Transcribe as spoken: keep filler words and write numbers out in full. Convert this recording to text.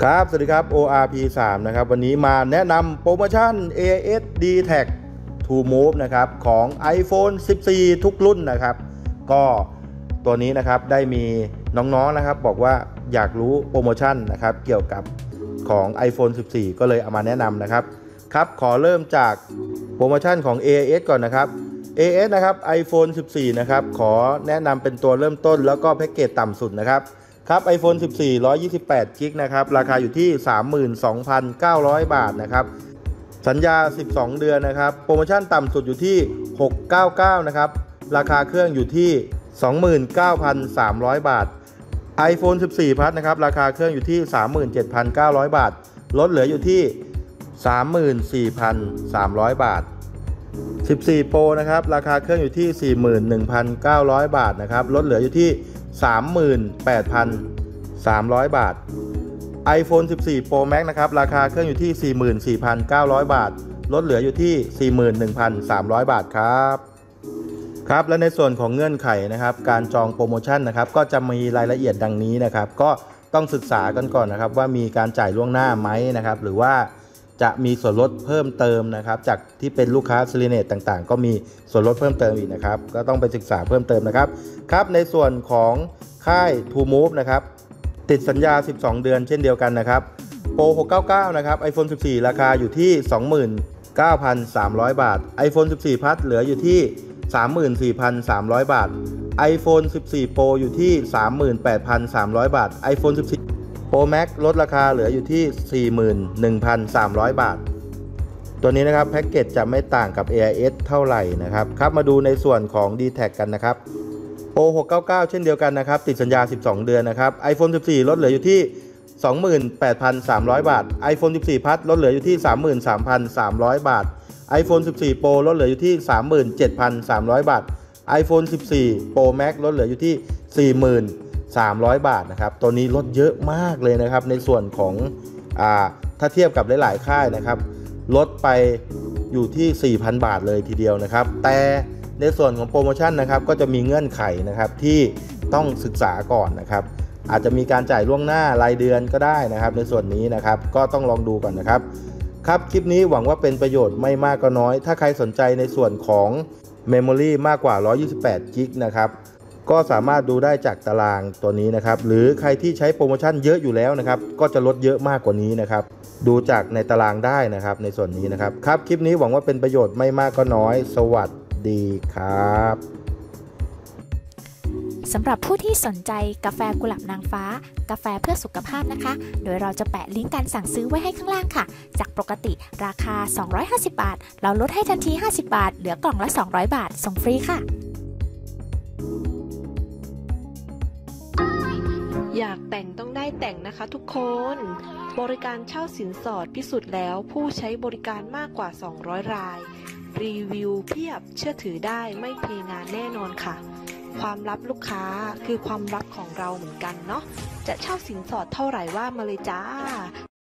ครับสวัสดีครับ โอ อาร์ พี สาม นะครับวันนี้มาแนะนำโปรโมชั่น เอ เอส ดี แท็ก ทู Move นะครับของ iPhone สิบสี่ ทุกรุ่นนะครับก็ตัวนี้นะครับได้มีน้องๆนะครับบอกว่าอยากรู้โปรโมชั่นนะครับเกี่ยวกับของ iPhone สิบสี่ ก็เลยเอามาแนะนำนะครับครับขอเริ่มจากโปรโมชั่นของ เอ เอส ก่อนนะครับ เอ เอส นะครับ iPhone สิบสี่ นะครับขอแนะนำเป็นตัวเริ่มต้นแล้วก็แพ็กเกจต่ำสุดนะครับครับ iPhone สิบสี่ หนึ่งร้อยยี่สิบแปด จิกนะครับราคาอยู่ที่ สามหมื่นสองพันเก้าร้อย บาทนะครับสัญญาสิบสองเดือนนะครับโปรโมชั่นต่ำสุดอยู่ที่หกร้อยเก้าสิบเก้านะครับราคาเครื่องอยู่ที่ สองหมื่นเก้าพันสามร้อย บาท iPhone สิบสี่ Plus นะครับราคาเครื่องอยู่ที่ สามหมื่นเจ็ดพันเก้าร้อย บาทลดเหลืออยู่ที่ สามหมื่นสี่พันสามร้อย บาทสิบสี่ Pro นะครับราคาเครื่องอยู่ที่ สี่หมื่นหนึ่งพันเก้าร้อย บาทนะครับลดเหลืออยู่ที่ สามหมื่นแปดพันสามร้อย บาท iPhone สิบสี่ Pro Max นะครับราคาเครื่องอยู่ที่ สี่หมื่นสี่พันเก้าร้อย บาทลดเหลืออยู่ที่ สี่หมื่นหนึ่งพันสามร้อย บาทครับครับและในส่วนของเงื่อนไขนะครับการจองโปรโมชั่นนะครับก็จะมีรายละเอียดดังนี้นะครับก็ต้องศึกษากันก่อนนะครับว่ามีการจ่ายล่วงหน้าไหมนะครับหรือว่าจะมีส่วนลดเพิ่มเติมนะครับจากที่เป็นลูกค้าซิลิเนตต่างๆก็มีส่วนลดเพิ่มเติมอีกนะครับก็ต้องไปศึกษาเพิ่มเติมนะครับครับในส่วนของค่าย ทู Move นะครับติดสัญญาสิบสองเดือนเช่นเดียวกันนะครับโปรหกร้อยเก้าสิบเก้านะครับ iPhone สิบสี่ ราคาอยู่ที่ สองหมื่นเก้าพันสามร้อย บาท iPhone สิบสี่ Plus เหลืออยู่ที่ สามหมื่นสี่พันสามร้อย บาท iPhone สิบสี่ Pro อยู่ที่ สามหมื่นแปดพันสามร้อย บาท iPhone สิบสี่ Pro Max ลดราคาเหลืออยู่ที่ สี่หมื่นหนึ่งพันสามร้อย บาทตัวนี้นะครับแพ็กเกจจะไม่ต่างกับ เอ ไอ เอส เท่าไหร่นะครับครับมาดูในส่วนของ ดี แท็ก กันนะครับโปรหกร้อยเก้าสิบเก้าเช่นเดียวกันนะครับติดสัญญาสิบสองเดือนนะครับ iPhone สิบสี่ ลดเหลืออยู่ที่ สองหมื่นแปดพันสามร้อย บาท iPhone สิบสี่ Plus ลดเหลืออยู่ที่ สามหมื่นสามพันสามร้อย บาท iPhone สิบสี่ Pro ลดเหลืออยู่ที่ สามหมื่นเจ็ดพันสามร้อย บาท iPhone สิบสี่ Pro Max ลดเหลืออยู่ที่ สี่หมื่นสามร้อย บาทนะครับตัวนี้ลดเยอะมากเลยนะครับในส่วนของอ่าถ้าเทียบกับหลายๆค่ายนะครับลดไปอยู่ที่ สี่พัน บาทเลยทีเดียวนะครับแต่ในส่วนของโปรโมชั่นนะครับก็จะมีเงื่อนไขนะครับที่ต้องศึกษาก่อนนะครับอาจจะมีการจ่ายล่วงหน้ารายเดือนก็ได้นะครับในส่วนนี้นะครับก็ต้องลองดูก่อนนะครับครับคลิปนี้หวังว่าเป็นประโยชน์ไม่มากก็น้อยถ้าใครสนใจในส่วนของ Memory มากกว่าหนึ่งร้อยยี่สิบแปด จิกนะครับก็สามารถดูได้จากตารางตัวนี้นะครับหรือใครที่ใช้โปรโมชั่นเยอะอยู่แล้วนะครับก็จะลดเยอะมากกว่านี้นะครับดูจากในตารางได้นะครับในส่วนนี้นะครับครับคลิปนี้หวังว่าเป็นประโยชน์ไม่มากก็น้อยสวัสดีครับสำหรับผู้ที่สนใจกาแฟกุหลาบนางฟ้า กาแฟเพื่อสุขภาพนะคะโดยเราจะแปะลิงก์การสั่งซื้อไว้ให้ข้างล่างค่ะจากปกติราคาสองร้อยห้าสิบบาทเราลดให้ทันทีห้าสิบบาทเหลือกล่องละสองร้อยบาทส่งฟรีค่ะอยากแต่งต้องได้แต่งนะคะทุกคนบริการเช่าสินสอดพิสูจน์แล้วผู้ใช้บริการมากกว่าสองร้อยรายรีวิวเพียบเชื่อถือได้ไม่เทงานแน่นอนค่ะความลับลูกค้าคือความลับของเราเหมือนกันเนาะจะเช่าสินสอดเท่าไหร่ว่ามาเลยจ้า